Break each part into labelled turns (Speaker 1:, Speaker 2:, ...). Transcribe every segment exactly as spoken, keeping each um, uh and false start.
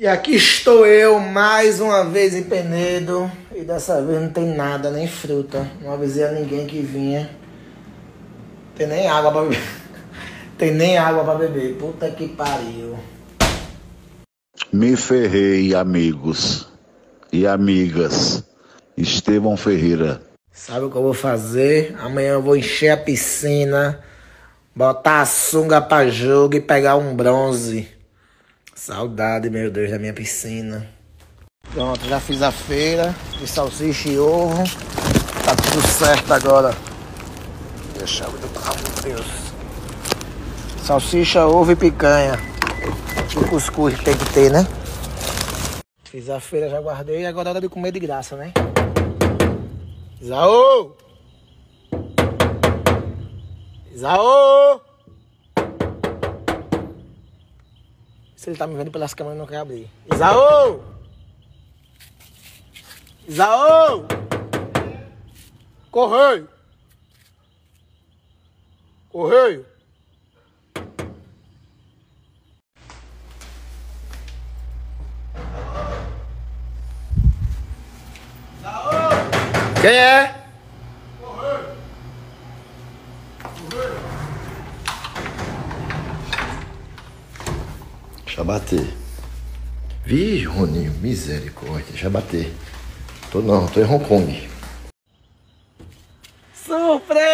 Speaker 1: E aqui estou eu, mais uma vez em Penedo. E dessa vez não tem nada, nem fruta. Não avisei a ninguém que vinha. Tem nem água pra beber. Tem nem água pra beber. Puta que pariu.
Speaker 2: Me ferrei, amigos e amigas. Estevão Ferreira.
Speaker 1: Sabe o que eu vou fazer? Amanhã eu vou encher a piscina, botar a sunga pra jogo e pegar um bronze. Saudade, meu Deus, da minha piscina. Pronto, já fiz a feira de salsicha e ovo. Tá tudo certo agora. Deixa eu ver, meu Deus. Salsicha, ovo e picanha. E cuscuz que tem que ter, né? Fiz a feira, já guardei. Agora é hora de comer de graça, né? Isaú! Isaú! Se ele tá me vendo pelas câmeras, não quer abrir. Isaú! Isaú! Correio! Correio! Quem é? Correio! Correio!
Speaker 3: Deixa eu bater. Vixe, Roninho, misericórdia, deixa eu bater. Tô não, tô em Hong Kong.
Speaker 1: Surpresa!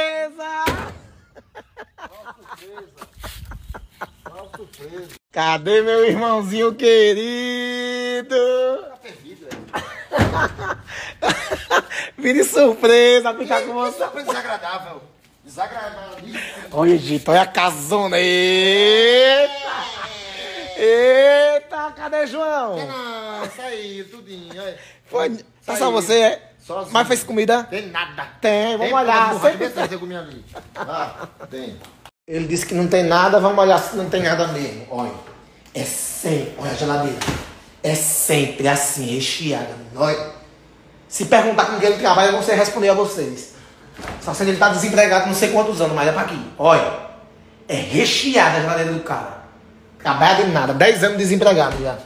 Speaker 3: Qual surpresa?
Speaker 1: Cadê meu irmãozinho querido?
Speaker 3: Tá perdido,
Speaker 1: Vire surpresa, ficar com você.
Speaker 3: Surpresa desagradável. Desagradável.
Speaker 1: Olha, Egito, olha a casona. Eita! Eita, cadê João?
Speaker 3: Não, saiu tudinho. Olha.
Speaker 1: Foi, tá só você, é?
Speaker 3: Sozinho.
Speaker 1: Mas fez comida?
Speaker 3: Tem nada.
Speaker 1: Tem, vamos
Speaker 3: tem
Speaker 1: olhar.
Speaker 3: Porra,
Speaker 1: Sempre...
Speaker 3: trazer com minha amiga. Ah, tem.
Speaker 1: Ele disse que não tem nada, vamos olhar se não tem nada mesmo. Olha, é sempre, olha a geladeira. É sempre assim, recheada. Olha. Se perguntar com quem ele trabalha, eu não sei responder a vocês. Só sei que ele tá desempregado não sei quantos anos, mas é pra aqui. Olha, é recheada a geladeira do cara. Trabalha de nada, dez anos desempregado já.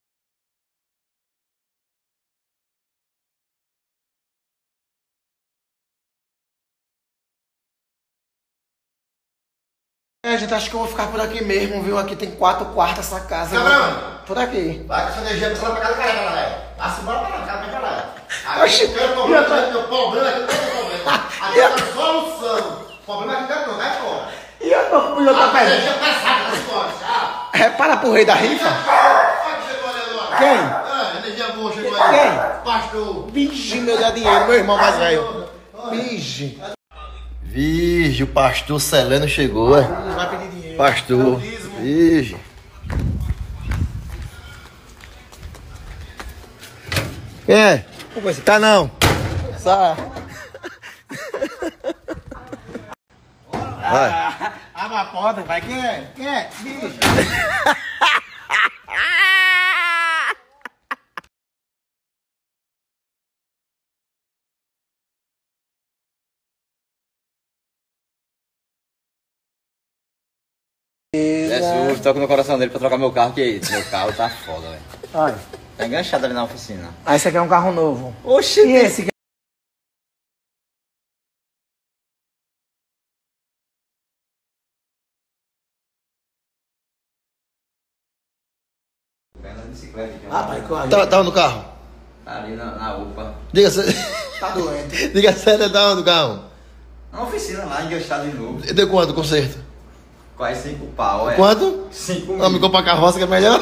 Speaker 1: É, gente, acho que eu vou ficar por aqui mesmo, viu? Aqui tem quatro quartos essa casa.
Speaker 3: Cabrão!
Speaker 1: Por aqui.
Speaker 3: Vai com essa energia pra lá pra cá do caralho, velho. Passa embora pra cá, pra cá.
Speaker 1: Oxi,
Speaker 3: Aqui eu problema, o problema aqui não tem problema. Aqui é a solução. O problema aqui não é, vai fora.
Speaker 1: E eu tô com o outro
Speaker 3: A
Speaker 1: pé.
Speaker 3: energia pesada das costas, tchau.
Speaker 1: Repara pro rei da rifa.
Speaker 3: Olha que chegou ali agora.
Speaker 1: Quem?
Speaker 3: Ah, energia boa chegou aí.
Speaker 1: Quem?
Speaker 3: Pastor.
Speaker 1: Vixe, meu dá dinheiro, meu irmão mais velho. Vixe.
Speaker 3: Virgem, o pastor Celeno chegou, é?
Speaker 1: Vai pedir dinheiro.
Speaker 3: Pastor. Virgem. Quem é? Tá não. Sai. Vai.
Speaker 1: Abre a porta, vai. Quem é? Quem é? Vixe.
Speaker 4: Jesus, toco no coração dele pra trocar meu carro, que meu carro tá foda, velho.
Speaker 1: Olha.
Speaker 4: Tá enganchado ali na oficina.
Speaker 1: Ah, esse aqui é um carro novo.
Speaker 4: Oxi,
Speaker 1: E esse aqui?
Speaker 4: Vendo a bicicleta aqui.
Speaker 1: Ah, vai, corre.
Speaker 3: Tá, tá no carro?
Speaker 4: Tá ali na, na UPA.
Speaker 3: Diga sério.
Speaker 1: Tá doente.
Speaker 3: Diga sério, tá onde o carro?
Speaker 4: Na oficina lá, enganchado de novo.
Speaker 3: Deu quanto o conserto?
Speaker 4: Quase cinco pau, é.
Speaker 3: Quanto?
Speaker 4: Cinco
Speaker 3: Não, me
Speaker 4: mil.
Speaker 3: compra a carroça que é melhor.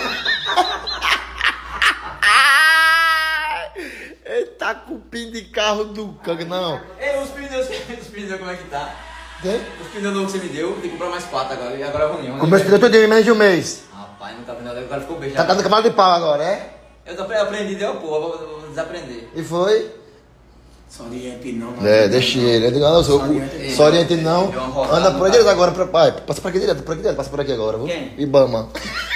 Speaker 3: Ele tá com o pin de carro do cangue, não.
Speaker 4: Ei, os pneus, os pneus como é que tá?
Speaker 3: Tem?
Speaker 4: Os pneus novos que você me deu, tem que comprar mais quatro agora. E agora é ruim.
Speaker 3: Começou tudo em menos de um mês.
Speaker 4: Rapaz, não tá vendo, agora ficou beijo.
Speaker 3: Tá dando cavalo de pau agora, é?
Speaker 4: Eu tô aprendi, deu porra, vou, vou desaprender.
Speaker 3: E foi?
Speaker 1: Só oriente não, não.
Speaker 3: É, deixa ele. Eu digo, não, sou, só oriente não.
Speaker 4: Deu uma rodada
Speaker 3: Anda
Speaker 4: no
Speaker 3: por aqui
Speaker 4: carro.
Speaker 3: agora, pra, pai. Passa por aqui direto, por aqui direto, passa por aqui agora, viu?
Speaker 4: Quem?
Speaker 3: Ibama.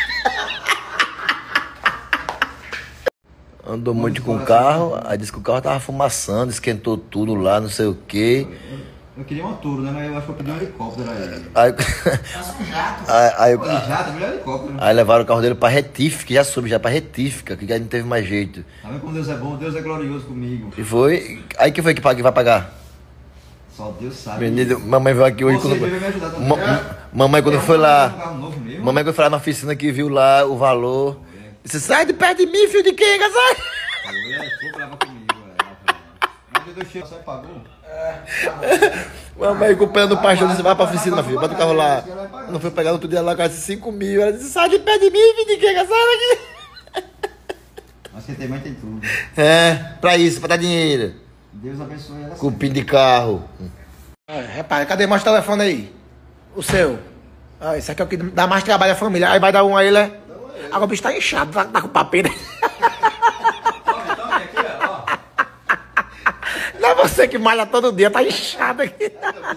Speaker 3: Andou muito com o carro, aí disse que o carro tava fumaçando, esquentou tudo lá, não sei o quê.
Speaker 4: Eu queria uma touro, né? Mas eu acho que eu pedi um helicóptero aí.
Speaker 5: Aí, aí, aí,
Speaker 4: Pô, jato, melhor helicóptero.
Speaker 5: aí levaram o carro dele pra retífica, já soube, já pra retífica, que já não teve mais jeito.
Speaker 4: Tá vendo como Deus é bom? Deus é glorioso comigo.
Speaker 5: E foi. Aí que foi que, que vai pagar?
Speaker 4: Só Deus sabe.
Speaker 5: Menino, mamãe veio aqui hoje.
Speaker 4: Você
Speaker 5: Quando,
Speaker 4: veio me ajudar também.
Speaker 5: Ma- mamãe quando
Speaker 4: É,
Speaker 5: foi
Speaker 4: um
Speaker 5: lá.
Speaker 4: carro novo mesmo?
Speaker 5: Mamãe quando foi lá na oficina que viu lá o valor. Disse, sai de perto de mim, filho de quem, sai!
Speaker 4: É, tu brava comigo, é. Mas Deus chega, você pagou?
Speaker 5: Mamãe com o pé no pastor disse, vai pra oficina, meu filho, bota o carro lá. Não foi pegar no outro dia lá, quase cinco mil. Ela disse, sai de perto de mim, filho de quem, sai daqui!
Speaker 4: Mas quem tem mãe tem tudo.
Speaker 5: É, pra isso, pra dar dinheiro.
Speaker 4: Deus abençoe ela.
Speaker 5: Cupim de carro.
Speaker 1: É, repare, cadê mais telefone aí? O seu. Ah, esse aqui é o que dá mais trabalho à família. Aí vai dar um aí, né? Agora o bicho tá inchado, tá, tá com papel, né?
Speaker 4: Tome, tome aqui, ó.
Speaker 1: Não é você que malha todo dia, tá inchado aqui.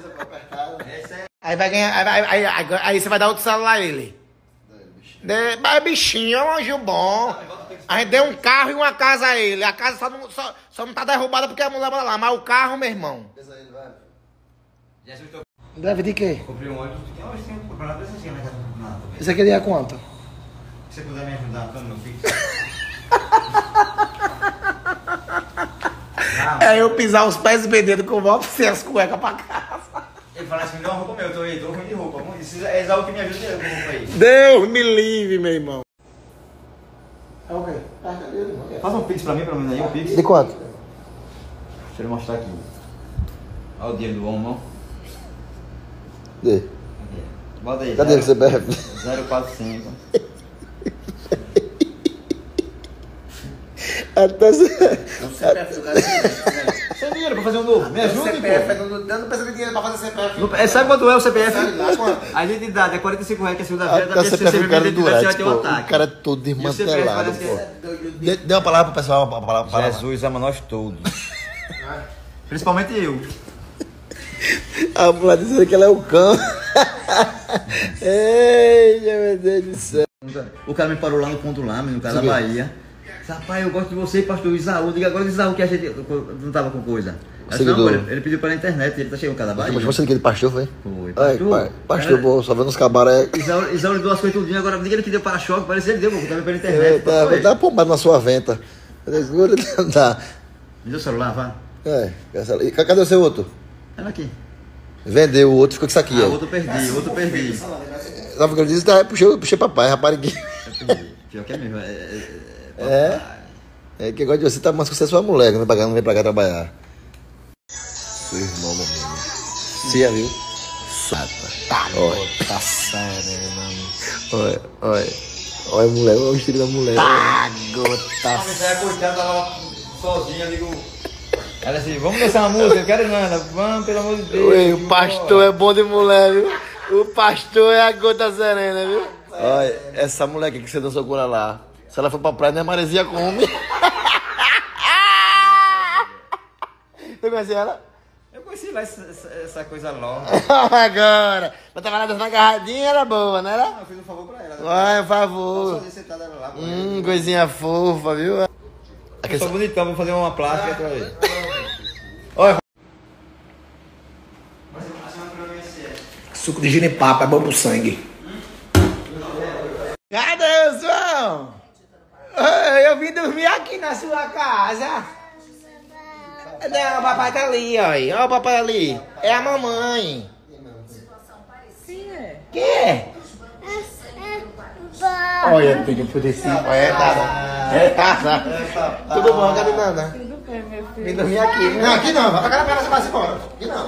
Speaker 1: Aí vai ganhar. Aí, vai- aí, aí, aí você vai dar outro celular a ele. De, mas bichinho, é um anjo bom. A gente deu um carro e uma casa a ele. A casa só não, só, só não tá derrubada porque a mulher mora lá. Mas o carro, meu irmão.
Speaker 4: Jesus, eu
Speaker 1: Deve de quê?
Speaker 4: comprei um ônibus. Tem hoje tem comprado nada desse assim, né? Nada.
Speaker 1: Isso aqui é quanto?
Speaker 4: Se você puder me ajudar, Antônio, meu filho.
Speaker 1: É eu pisar os pés e dedos com o maior sem as cuecas pra casa.
Speaker 4: Ele fala assim, me dá uma roupa meu, eu tô aí, tô ruim de roupa. Isso é Esaú que me ajuda com roupa aí.
Speaker 1: Deus me livre, meu irmão. É o quê?
Speaker 4: Faz um pix pra mim, pra mim aí, um pix.
Speaker 5: De quanto?
Speaker 4: Deixa eu mostrar aqui. Olha o dinheiro do homem, ó.
Speaker 5: De.
Speaker 4: Aqui. Bota aí.
Speaker 5: Cadê o C P F?
Speaker 4: zero quatro cinco.
Speaker 5: Até
Speaker 1: C P F do cara.
Speaker 4: Sem dinheiro pra fazer um novo. Me ajuda,
Speaker 1: C P F, eu não precisa de dinheiro pra fazer C P F.
Speaker 4: pô. É, sabe quanto é o C P F?
Speaker 1: Sabe lá quanto?
Speaker 4: A identidade é quarenta e cinco reais, que é a segunda-feira.
Speaker 5: Até o C P F do cara do
Speaker 4: vai
Speaker 5: Durex,
Speaker 4: ter um
Speaker 5: pô.
Speaker 4: ataque.
Speaker 5: O cara é todo
Speaker 4: E o C P F
Speaker 5: desmantelado,
Speaker 4: parece
Speaker 5: pô.
Speaker 4: que
Speaker 5: Dê, dê uma palavra pro pessoal, uma palavra, palavra.
Speaker 4: Jesus ama nós todos. Principalmente eu.
Speaker 5: A mulher dizendo que ela é o cão. Ei, meu Deus do céu.
Speaker 4: O cara me parou lá no ponto lá, no cara da
Speaker 5: Sim.
Speaker 4: Bahia. Disse, rapaz, eu gosto de você, pastor Isaú. Diga agora Isaú que a gente não tava com coisa. Eu disse,
Speaker 5: Seguidor.
Speaker 4: não, ele, ele pediu pela internet, ele tá chegando no cara da Bahia.
Speaker 5: Mas você daquele pastor, foi?
Speaker 4: Foi,
Speaker 5: Ai,
Speaker 4: pastor.
Speaker 5: pai, pastor
Speaker 4: Cara,
Speaker 5: bom, só vendo os cabaré.
Speaker 4: Isaú, Isaú lhe deu as coisas tudinho, agora diga ele que deu para-choque, parece que ele deu, pô, também pela internet.
Speaker 5: Tá,
Speaker 4: Foi.
Speaker 5: dá uma pombada na sua venta. Tá.
Speaker 4: Me deu o celular, vá.
Speaker 5: É, essa- e cadê o seu outro?
Speaker 4: Ela aqui.
Speaker 5: Vendeu o outro, ficou com isso aqui,
Speaker 4: Ah,
Speaker 5: ó.
Speaker 4: outro eu perdi, outro eu perdi.
Speaker 5: Sabe o que ele disse? Tá, puxei, puxei papai, rapariguinha.
Speaker 4: Eu perdi. Pior que é mesmo. É, é, é,
Speaker 5: É? É que gosta de você, tá mais que você é sua mulher, que não vem pra cá, não vem pra cá trabalhar. Seu irmão, meu amigo. Você já viu? Sata.
Speaker 1: Tá,
Speaker 5: Olha.
Speaker 1: tá sério, mano.
Speaker 5: Olha, olha. Olha a mulher, olha o estilo da mulher.
Speaker 1: Tá, gota.
Speaker 4: Você é coitada, tava sozinha, digo. Ela assim, vamos dançar uma música, eu quero nada, vamos, pelo amor de Deus.
Speaker 5: Oi, o pastor é bom de mulher, viu? O pastor é a gota serena, viu? Olha, essa mulher aqui que você dançou com ela lá. Se ela for pra praia, não é maresia come. Você conhece ela?
Speaker 4: Eu conheci lá essa, essa, essa coisa longa.
Speaker 5: Agora. Mas tava lá dançando agarradinha, era boa, não era?
Speaker 4: Eu fiz um favor pra ela.
Speaker 5: Ai, por favor.
Speaker 4: Sozinha sentada lá com
Speaker 5: Hum, coisinha fofa, viu?
Speaker 4: Eu sou bonitão, vou fazer uma plástica pra ele. Olha.
Speaker 1: Suco de ginipapo é bom pro sangue. Cadê o João? Oi, eu vim dormir aqui na sua casa. Não, o papai tá ali, ó. Olha o papai ali. É a mamãe.
Speaker 6: Quem é?
Speaker 1: Quem é? Olha, filho, por esse. É, tá. É, tá. Tudo bom, cadê Nana?
Speaker 6: Tudo bem, meu filho?
Speaker 1: Vim dormir aqui. Não, aqui não. Vai pra cá, você vai embora. Aqui não.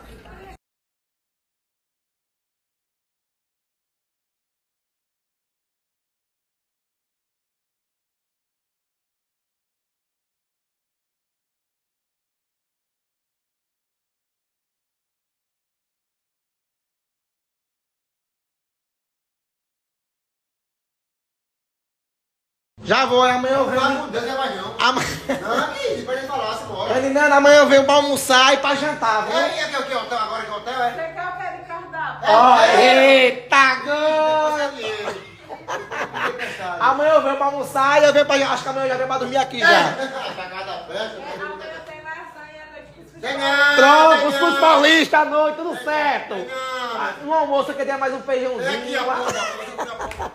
Speaker 1: Já vou, amanhã eu venho.
Speaker 3: Deus é mais não.
Speaker 1: Amanhã.
Speaker 3: Não, aqui, depois a gente falar, se bora.
Speaker 1: Nana, amanhã eu venho pra almoçar e pra jantar, viu?
Speaker 3: É, e aqui é o que? Hotel agora que hotel é?
Speaker 6: Você quer o que de cardápio?
Speaker 1: Ó, eita, gol! Amanhã eu venho pra almoçar e eu venho pra. Acho que amanhã eu já venho pra dormir aqui já.
Speaker 3: Tá cada festa.
Speaker 6: Amanhã tem lasanha, leite com
Speaker 1: Tem não,
Speaker 5: Pronto,
Speaker 1: tem
Speaker 5: cuscuz
Speaker 1: não.
Speaker 5: paulista à noite, tudo certo.
Speaker 1: Tem não.
Speaker 5: Ah, no almoço eu queria mais um feijãozinho.
Speaker 1: Vem aqui, a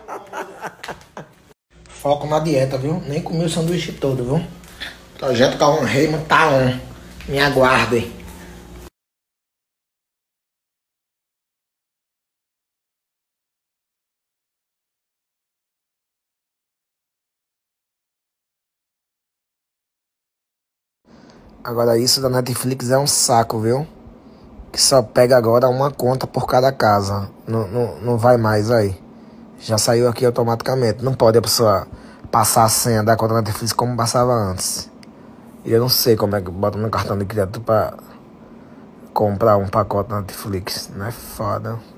Speaker 1: Foco na dieta, viu? Nem comi o sanduíche todo, viu? Projeto Cauã Raymond tá on. Me aguardem. Agora isso da Netflix é um saco, viu? Que só pega agora uma conta por cada casa. Não, não, não vai mais aí. Já saiu aqui automaticamente. Não pode a pessoa passar a senha da conta da Netflix como passava antes. E eu não sei como é que bota no cartão de crédito pra comprar um pacote da Netflix. Não é foda.